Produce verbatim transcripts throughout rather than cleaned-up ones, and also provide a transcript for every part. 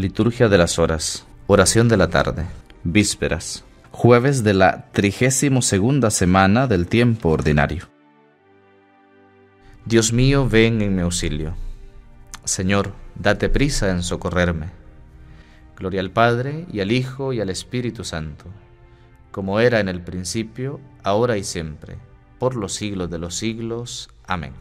Liturgia de las horas. Oración de la tarde. Vísperas. Jueves de la trigésimo segunda semana del tiempo ordinario. Dios mío, ven en mi auxilio. Señor, date prisa en socorrerme. Gloria al Padre, y al Hijo, y al Espíritu Santo, como era en el principio, ahora y siempre, por los siglos de los siglos. Amén.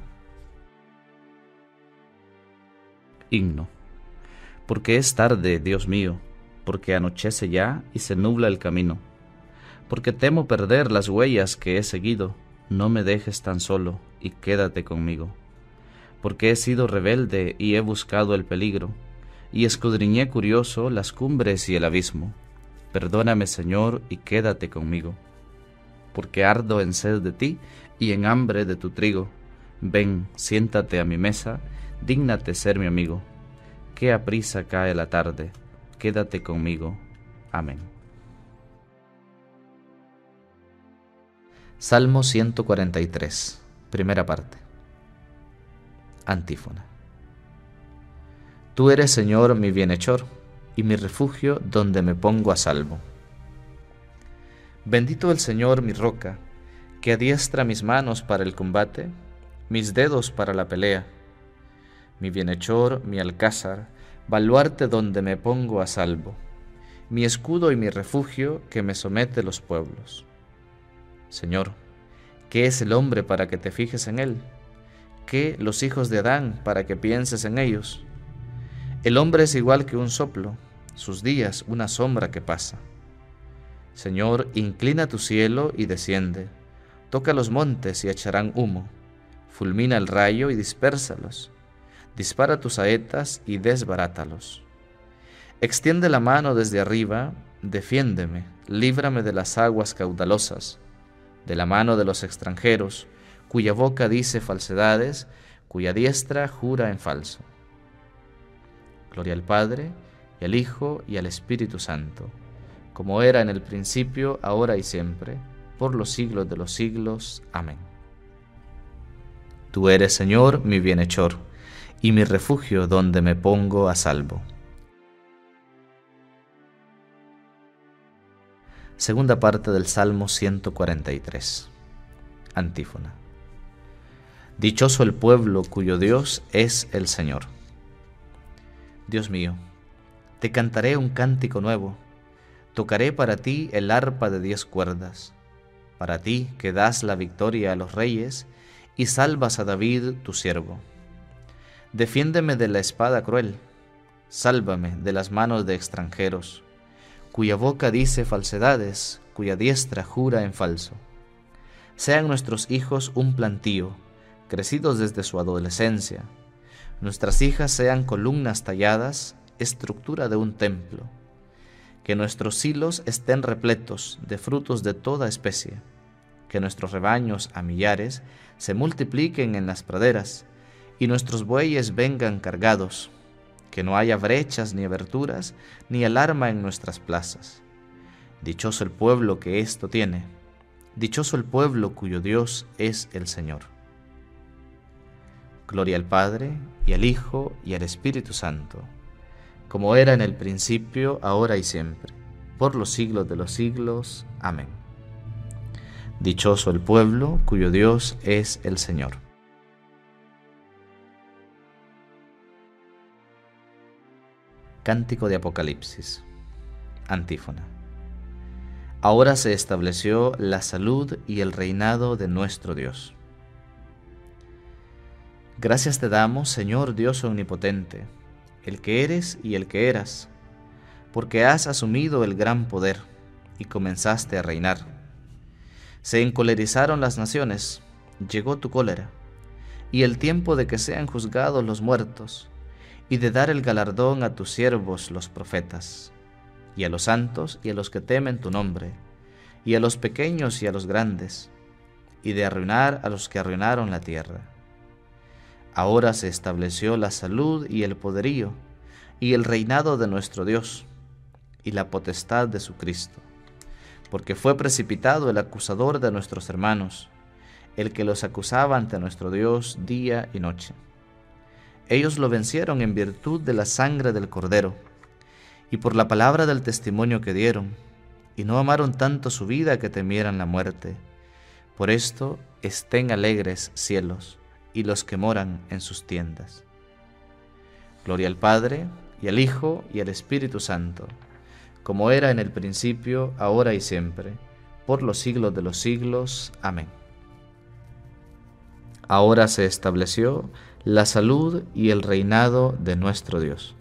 Himno. Porque es tarde, Dios mío, porque anochece ya y se nubla el camino. Porque temo perder las huellas que he seguido, no me dejes tan solo y quédate conmigo. Porque he sido rebelde y he buscado el peligro, y escudriñé curioso las cumbres y el abismo. Perdóname, Señor, y quédate conmigo. Porque ardo en sed de ti y en hambre de tu trigo. Ven, siéntate a mi mesa, dígnate ser mi amigo. Qué aprisa cae la tarde, quédate conmigo. Amén. Salmo ciento cuarenta y tres, primera parte. Antífona. Tú eres, Señor, mi bienhechor, y mi refugio donde me pongo a salvo. Bendito el Señor, mi roca, que adiestra mis manos para el combate, mis dedos para la pelea. Mi bienhechor, mi alcázar, baluarte donde me pongo a salvo, mi escudo y mi refugio que me somete los pueblos. Señor, ¿qué es el hombre para que te fijes en él? ¿Qué los hijos de Adán para que pienses en ellos? El hombre es igual que un soplo, sus días una sombra que pasa. Señor, inclina tu cielo y desciende, toca los montes y echarán humo, fulmina el rayo y dispérsalos. Dispara tus saetas y desbarátalos. Extiende la mano desde arriba, defiéndeme, líbrame de las aguas caudalosas, de la mano de los extranjeros, cuya boca dice falsedades, cuya diestra jura en falso. Gloria al Padre, y al Hijo, y al Espíritu Santo, como era en el principio, ahora y siempre, por los siglos de los siglos. Amén. Tú eres, Señor, mi bienhechor, y mi refugio donde me pongo a salvo. Segunda parte del Salmo ciento cuarenta y tres. Antífona. Dichoso el pueblo cuyo Dios es el Señor. Dios mío, te cantaré un cántico nuevo, tocaré para ti el arpa de diez cuerdas, para ti que das la victoria a los reyes y salvas a David tu siervo. Defiéndeme de la espada cruel, sálvame de las manos de extranjeros, cuya boca dice falsedades, cuya diestra jura en falso. Sean nuestros hijos un plantío, crecidos desde su adolescencia. Nuestras hijas sean columnas talladas, estructura de un templo. Que nuestros silos estén repletos de frutos de toda especie. Que nuestros rebaños a millares se multipliquen en las praderas, y nuestros bueyes vengan cargados, que no haya brechas ni aberturas, ni alarma en nuestras plazas. Dichoso el pueblo que esto tiene, dichoso el pueblo cuyo Dios es el Señor. Gloria al Padre, y al Hijo, y al Espíritu Santo, como era en el principio, ahora y siempre, por los siglos de los siglos. Amén. Dichoso el pueblo cuyo Dios es el Señor. Cántico de Apocalipsis. Antífona. Ahora se estableció la salud y el reinado de nuestro Dios. Gracias te damos, Señor Dios omnipotente, el que eres y el que eras, porque has asumido el gran poder y comenzaste a reinar. Se encolerizaron las naciones, llegó tu cólera, y el tiempo de que sean juzgados los muertos, y de dar el galardón a tus siervos los profetas, y a los santos y a los que temen tu nombre, y a los pequeños y a los grandes, y de arruinar a los que arruinaron la tierra. Ahora se estableció la salud y el poderío, y el reinado de nuestro Dios, y la potestad de su Cristo, porque fue precipitado el acusador de nuestros hermanos, el que los acusaba ante nuestro Dios día y noche. Ellos lo vencieron en virtud de la sangre del Cordero y por la palabra del testimonio que dieron, y no amaron tanto su vida que temieran la muerte. Por esto estén alegres cielos, y los que moran en sus tiendas. Gloria al Padre, y al Hijo, y al Espíritu Santo, como era en el principio, ahora y siempre, por los siglos de los siglos. Amén. Ahora se estableció la salud y el reinado de nuestro Dios.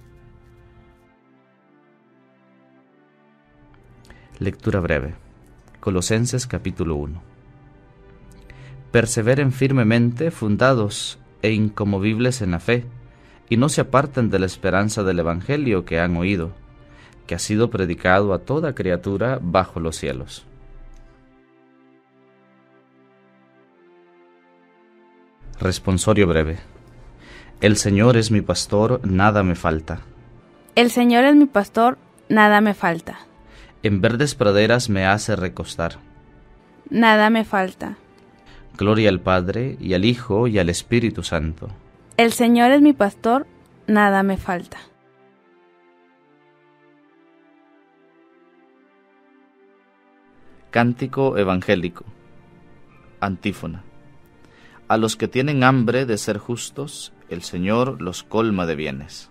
Lectura breve. Colosenses capítulo uno. Perseveren firmemente fundados e inconmovibles en la fe, y no se aparten de la esperanza del Evangelio que han oído, que ha sido predicado a toda criatura bajo los cielos. Responsorio breve. El Señor es mi pastor, nada me falta. El Señor es mi pastor, nada me falta. En verdes praderas me hace recostar. Nada me falta. Gloria al Padre, y al Hijo, y al Espíritu Santo. El Señor es mi pastor, nada me falta. Cántico evangélico. Antífona. A los que tienen hambre de ser justos, el Señor los colma de bienes.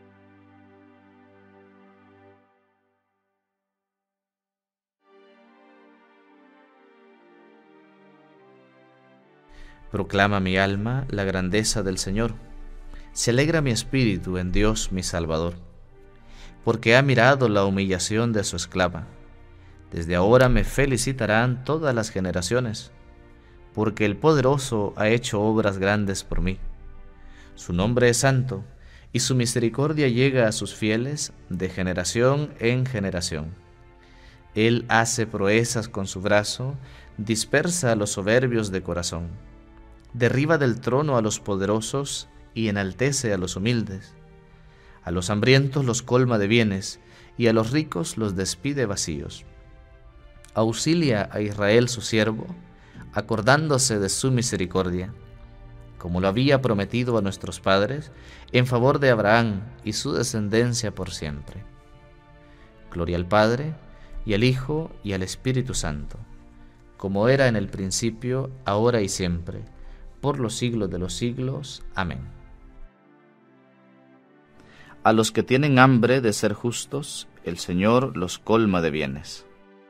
Proclama mi alma la grandeza del Señor. Se alegra mi espíritu en Dios mi Salvador, porque ha mirado la humillación de su esclava. Desde ahora me felicitarán todas las generaciones, porque el Poderoso ha hecho obras grandes por mí. Su nombre es santo, y su misericordia llega a sus fieles de generación en generación. Él hace proezas con su brazo, dispersa a los soberbios de corazón. Derriba del trono a los poderosos y enaltece a los humildes. A los hambrientos los colma de bienes, y a los ricos los despide vacíos. Auxilia a Israel su siervo, acordándose de su misericordia, como lo había prometido a nuestros padres, en favor de Abraham y su descendencia por siempre. Gloria al Padre, y al Hijo, y al Espíritu Santo, como era en el principio, ahora y siempre, por los siglos de los siglos. Amén. A los que tienen hambre de ser justos, el Señor los colma de bienes.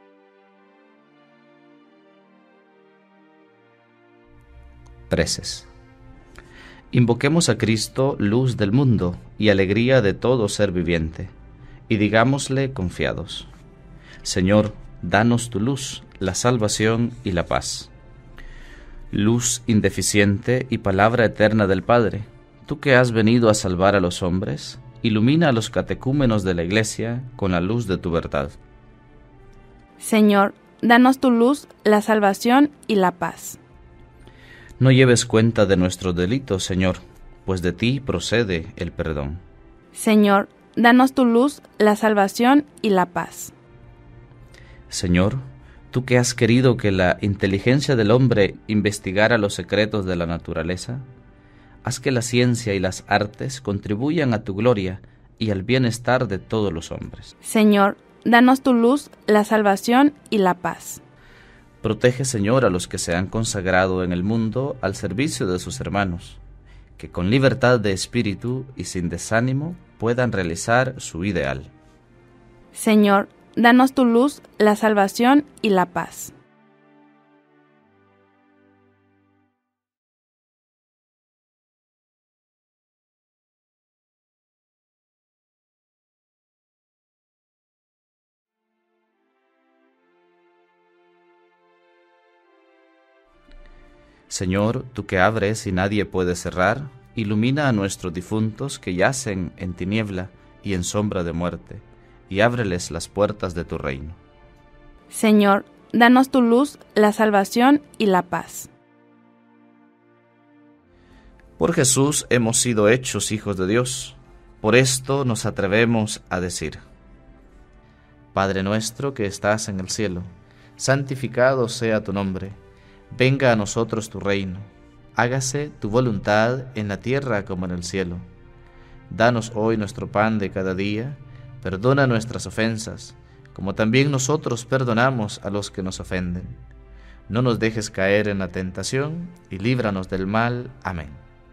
Preces. Invoquemos a Cristo, luz del mundo y alegría de todo ser viviente, y digámosle confiados: Señor, danos tu luz, la salvación y la paz. Luz indeficiente y palabra eterna del Padre, tú que has venido a salvar a los hombres, ilumina a los catecúmenos de la Iglesia con la luz de tu verdad. Señor, danos tu luz, la salvación y la paz. No lleves cuenta de nuestros delitos, Señor, pues de ti procede el perdón. Señor, danos tu luz, la salvación y la paz. Señor, tú que has querido que la inteligencia del hombre investigara los secretos de la naturaleza, haz que la ciencia y las artes contribuyan a tu gloria y al bienestar de todos los hombres. Señor, danos tu luz, la salvación y la paz. Protege, Señor, a los que se han consagrado en el mundo al servicio de sus hermanos, que con libertad de espíritu y sin desánimo puedan realizar su ideal. Señor, danos tu luz, la salvación y la paz. Señor, tú que abres y nadie puede cerrar, ilumina a nuestros difuntos que yacen en tiniebla y en sombra de muerte, y ábreles las puertas de tu reino. Señor, danos tu luz, la salvación y la paz. Por Jesús hemos sido hechos hijos de Dios. Por esto nos atrevemos a decir: Padre nuestro que estás en el cielo, santificado sea tu nombre. Venga a nosotros tu reino. Hágase tu voluntad en la tierra como en el cielo. Danos hoy nuestro pan de cada día. Perdona nuestras ofensas, como también nosotros perdonamos a los que nos ofenden. No nos dejes caer en la tentación, y líbranos del mal. Amén.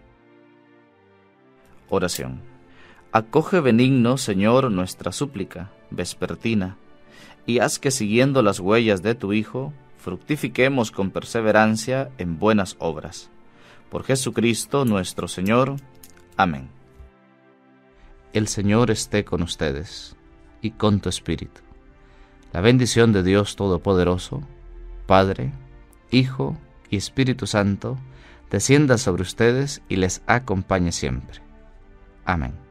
Oración. Acoge benigno, Señor, nuestra súplica vespertina, y haz que, siguiendo las huellas de tu Hijo, fructifiquemos con perseverancia en buenas obras. Por Jesucristo nuestro Señor. Amén. El Señor esté con ustedes, y con tu espíritu. La bendición de Dios Todopoderoso, Padre, Hijo y Espíritu Santo, descienda sobre ustedes y les acompañe siempre. Amén.